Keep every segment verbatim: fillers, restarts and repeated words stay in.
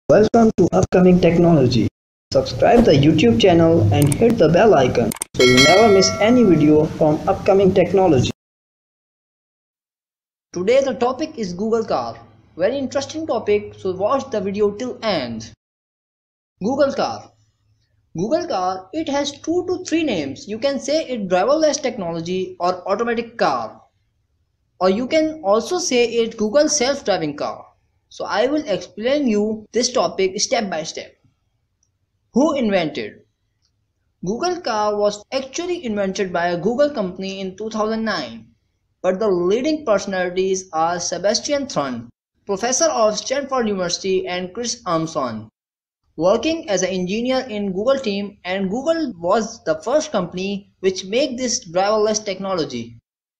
Welcome to Upcoming Technology. Subscribe the YouTube channel and hit the bell icon so you never miss any video from Upcoming Technology. Today the topic is Google Car. Very interesting topic, so watch the video till end. Google Car. Google Car, it has two to three names. You can say it driverless technology or automatic car. Or you can also say it Google self-driving car. So I will explain you this topic step by step. Who invented? Google Car was actually invented by a Google company in two thousand nine. But the leading personalities are Sebastian Thrun, professor of Stanford University, and Chris Urmson, working as an engineer in Google team, and Google was the first company which made this driverless technology.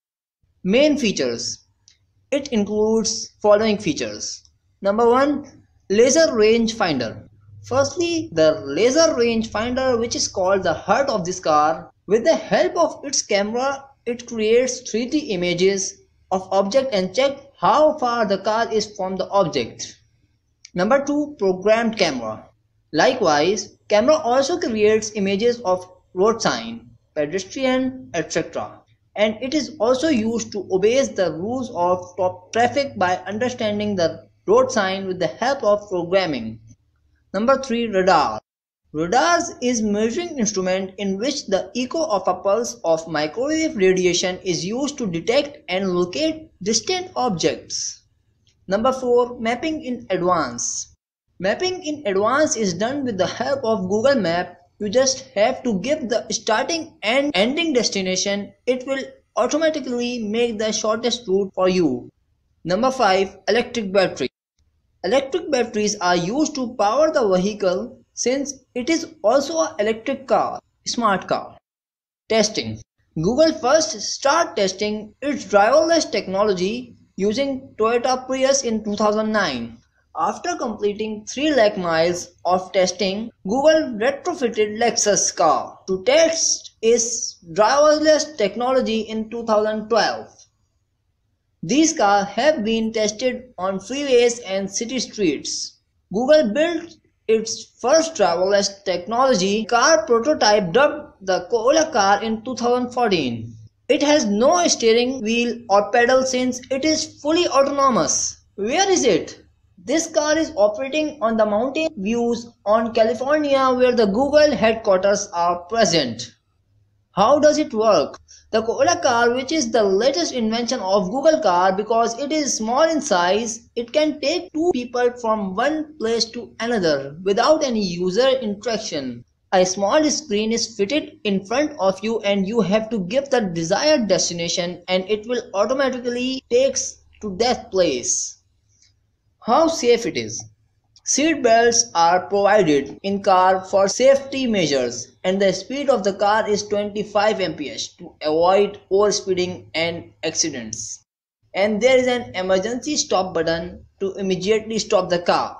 Main features. It includes following features. Number one, laser range finder. Firstly, the laser range finder, which is called the heart of this car, with the help of its camera, it creates three D images of object and check how far the car is from the object. Number two, programmed camera. Likewise, camera also creates images of road sign, pedestrian, et cetera. And it is also used to obey the rules of stop traffic by understanding the road sign with the help of programming. Number three, radar. Radars is measuring instrument in which the echo of a pulse of microwave radiation is used to detect and locate distant objects. Number four, mapping in advance. Mapping in advance is done with the help of Google Map. You just have to give the starting and ending destination. It will automatically make the shortest route for you. Number five, electric battery. Electric batteries are used to power the vehicle since it is also an electric car, smart car. Testing. Google first started testing its driverless technology using Toyota Prius in two thousand nine. After completing three lakh miles of testing, Google retrofitted Lexus car to test its driverless technology in two thousand twelve. These cars have been tested on freeways and city streets. Google built its first driverless technology car prototype dubbed the Koala car in two thousand fourteen. It has no steering wheel or pedal since it is fully autonomous. Where is it? This car is operating on the mountain views on California where the Google headquarters are present. How does it work? The Koala car, which is the latest invention of Google car because it is small in size, it can take two people from one place to another without any user interaction. A small screen is fitted in front of you and you have to give the desired destination and it will automatically take to that place. How safe it is? Seat belts are provided in car for safety measures and the speed of the car is twenty-five miles per hour to avoid overspeeding and accidents. And there is an emergency stop button to immediately stop the car.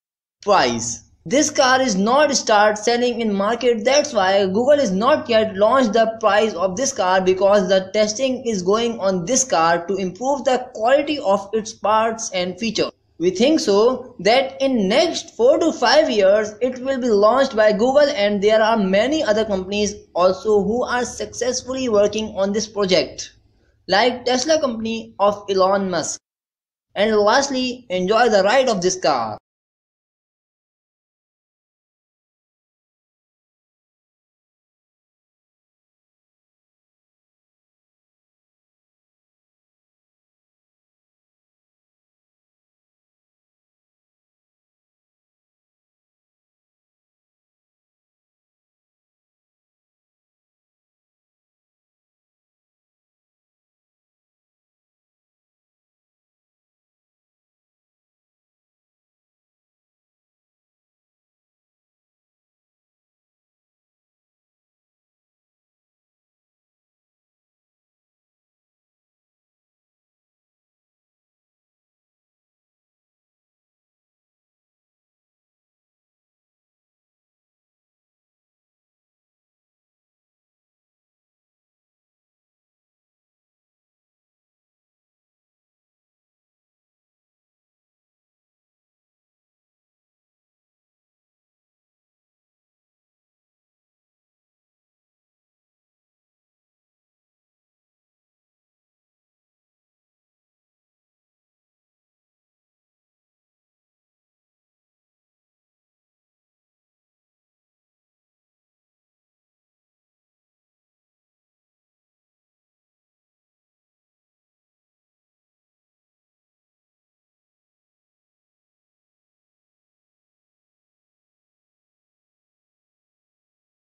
Price. This car is not start selling in market, that's why Google is not yet launched the price of this car because the testing is going on this car to improve the quality of its parts and features. We think so that in next four to five years it will be launched by Google and there are many other companies also who are successfully working on this project like Tesla company of Elon Musk. And lastly, enjoy the ride of this car.